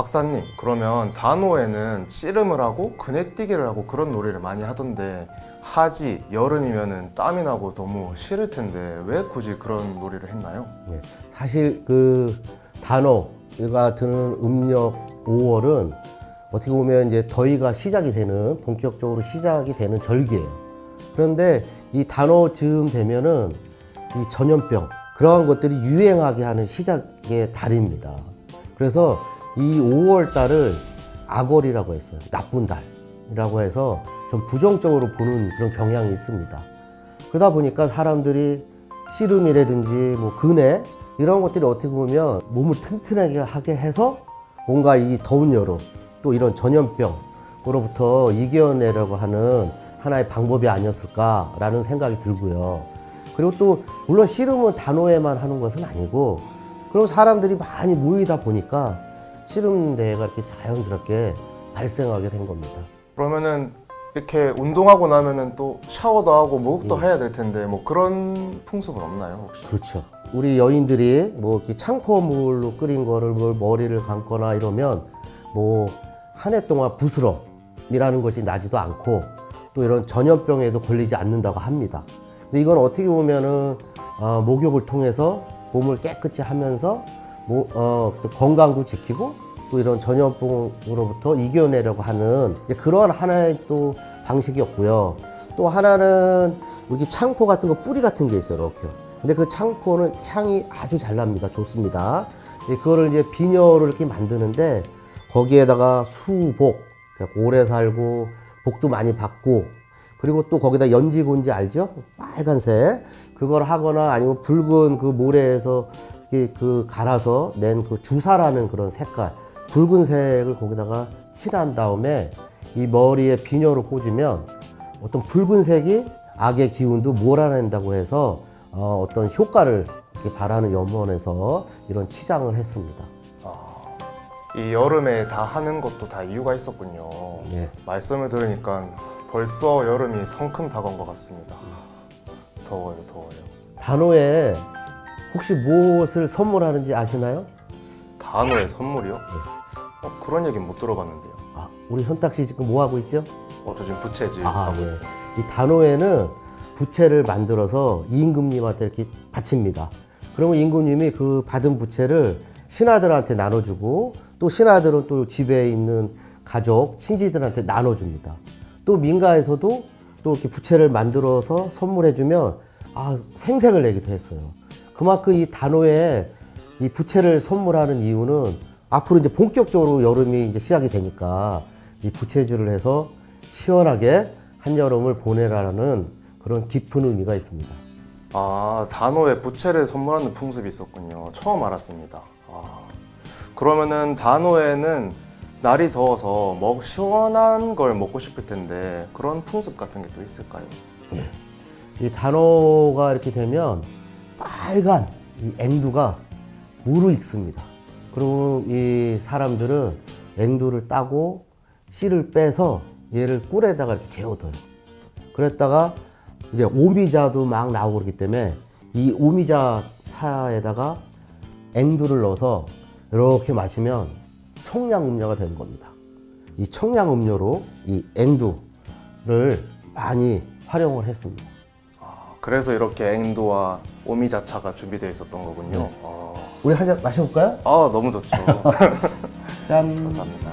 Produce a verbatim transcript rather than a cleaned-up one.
박사님, 그러면 단오에는 씨름을 하고 그네뛰기를 하고 그런 놀이를 많이 하던데 하지, 여름이면은 땀이 나고 너무 싫을 텐데 왜 굳이 그런 놀이를 했나요? 네, 사실 그 단오가 드는 음력 오월은 어떻게 보면 이제 더위가 시작이 되는, 본격적으로 시작이 되는 절기예요. 그런데 이 단오 즈음 되면은 이 전염병, 그러한 것들이 유행하게 하는 시작의 달입니다. 그래서 이 오월 달을 악월이라고 했어요. 나쁜 달이라고 해서 좀 부정적으로 보는 그런 경향이 있습니다. 그러다 보니까 사람들이 씨름이라든지 뭐 근해 이런 것들이 어떻게 보면 몸을 튼튼하게 하게 해서 뭔가 이 더운 여름 또 이런 전염병으로부터 이겨내려고 하는 하나의 방법이 아니었을까라는 생각이 들고요. 그리고 또 물론 씨름은 단오에만 하는 것은 아니고, 그럼 사람들이 많이 모이다 보니까 씨름 대회가 이렇게 자연스럽게 발생하게 된 겁니다. 그러면은 이렇게 운동하고 나면은 또 샤워도 하고 목욕도 음. 해야 될 텐데 뭐 그런 풍습은 없나요, 혹시? 그렇죠. 우리 여인들이 뭐 이렇게 창포물로 끓인 거를 뭐 머리를 감거나 이러면 뭐 한 해 동안 부스럼이라는 것이 나지도 않고 또 이런 전염병에도 걸리지 않는다고 합니다. 근데 이건 어떻게 보면은 어, 목욕을 통해서 몸을 깨끗이 하면서 뭐, 어, 또 건강도 지키고 또 이런 전염병으로부터 이겨내려고 하는 그런 하나의 또 방식이었고요. 또 하나는 여기 창포 같은 거, 뿌리 같은 게 있어요, 이렇게. 근데 그 창포는 향이 아주 잘 납니다. 좋습니다. 그거를 이제 비녀를 이렇게 만드는데 거기에다가 수복, 오래 살고 복도 많이 받고, 그리고 또 거기다 연지곤지 알죠? 빨간색. 그걸 하거나 아니면 붉은 그 모래에서 그 갈아서 낸 그 주사라는 그런 색깔, 붉은색을 거기다가 칠한 다음에 이 머리에 비녀로 꽂으면 어떤 붉은색이 악의 기운도 몰아낸다고 해서 어, 어떤 효과를 이렇게 바라는 염원에서 이런 치장을 했습니다. 아, 이 여름에 다 하는 것도 다 이유가 있었군요. 네. 말씀을 들으니까 벌써 여름이 성큼 다가온 것 같습니다. 더워요, 더워요. 단오에 혹시 무엇을 선물하는지 아시나요? 단오의 선물이요? 네. 어, 그런 얘기는 못 들어봤는데요. 아, 우리 현탁 씨 지금 뭐 하고 있죠? 어, 저 지금 부채질 아, 하고 네. 있어요. 이 단오에는 부채를 만들어서 임금님한테 이렇게 바칩니다. 그러면 임금님이 그 받은 부채를 신하들한테 나눠주고, 또 신하들은 또 집에 있는 가족, 친지들한테 나눠줍니다. 또 민가에서도 또 이렇게 부채를 만들어서 선물해주면 아, 생색을 내기도 했어요. 그만큼 이 단오에 이 부채를 선물하는 이유는 앞으로 이제 본격적으로 여름이 이제 시작이 되니까 이 부채질을 해서 시원하게 한여름을 보내라는 그런 깊은 의미가 있습니다. 아, 단오에 부채를 선물하는 풍습이 있었군요. 처음 알았습니다. 아, 그러면은 단오에는 날이 더워서 먹 시원한 걸 먹고 싶을 텐데 그런 풍습 같은 게 또 있을까요? 네. 이 단오가 이렇게 되면 빨간 이 앵두가 무르익습니다. 그러면 이 사람들은 앵두를 따고 씨를 빼서 얘를 꿀에다가 이렇게 재워둬요. 그랬다가 이제 오미자도 막 나오고 그렇기 때문에 이 오미자 차에다가 앵두를 넣어서 이렇게 마시면 청량음료가 되는 겁니다. 이 청량음료로 이 앵두를 많이 활용을 했습니다. 아, 그래서 이렇게 앵두와 오미자차가 준비되어 있었던 거군요. 네. 아, 우리 한 잔 마셔볼까요? 아, 너무 좋죠. 짠. 감사합니다.